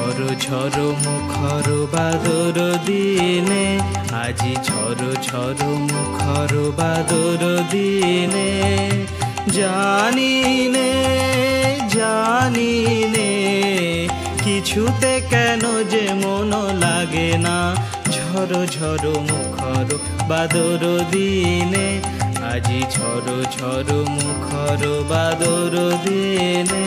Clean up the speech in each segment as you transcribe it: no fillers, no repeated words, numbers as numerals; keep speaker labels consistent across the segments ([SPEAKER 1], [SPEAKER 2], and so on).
[SPEAKER 1] ঝড় ঝড় মুখর বাদর দিনে, আজি ঝড় ঝড় মুখর বাদর দিনে, জানি নে জানি নে কিছুতে কেন যে মন লাগে না। ঝড় ঝড় মুখর বাদর দিনে, আজি ঝড় ঝড় মুখর বাদর দিনে।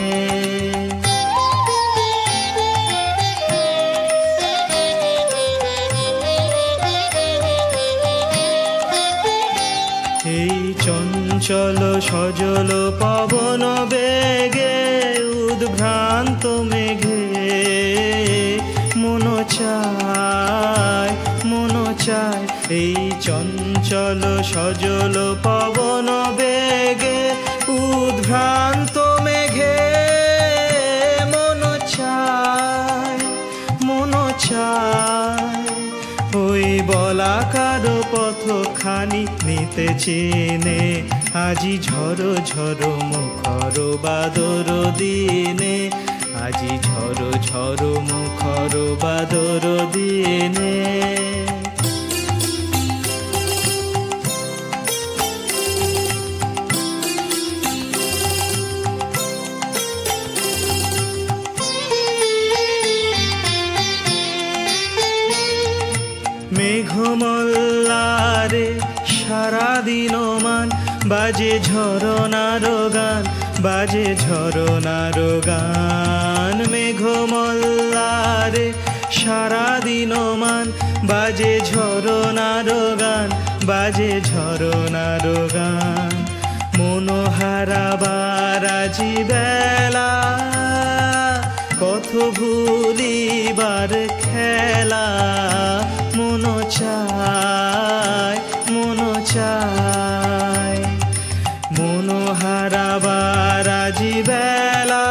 [SPEAKER 1] এই চঞ্চল সজল পবন বেগে, উদ্ভ্রান্ত মেঘে মন চায় মন চায়। এই চঞ্চল সজল পবন বেগে, উদ্ভ্রান্ত মেঘে মন চায় মন চায়। ওই বলাকার পথখানি নিতে চেনে, আজি ঝড় ঝড় মুখর বাদর দিনে, আজি ঝড় ঝড় মুখর বাদর দিনে। মেঘমল্লারে সারাদিন মান, বাজে ঝরনার গান বাজে ঝরনার গান। মেঘমল্লারে সারাদিন মান, বাজে ঝরনার গান বাজে ঝরনার গান। মনোহারাবার আজি বেলা, পথ ভুলিবার খেলা, মন চায় মন চায়। মনোহারাবার আজি বেলা,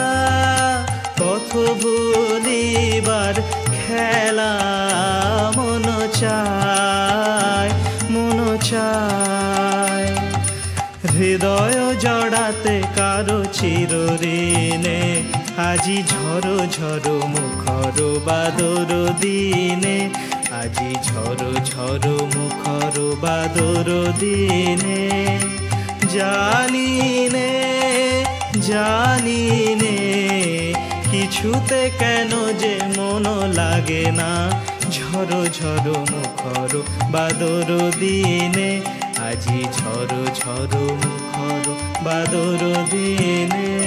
[SPEAKER 1] পথ ভুলিবার খেলা, মন চায় মন চায়। হৃদয় জড়াতে কারো চিরঋণে, আজি ঝড় ঝড় মুখর বাদর দিনে, আজি ঝড় ঝড় মুখর বাদর দিনে। জানি নে জানি নে কিছুতে কেন যে মন লাগে না। ঝড় ঝড় মুখর বাদর দিনে, আজি ঝড় ঝড় মুখর বাদর দিনে।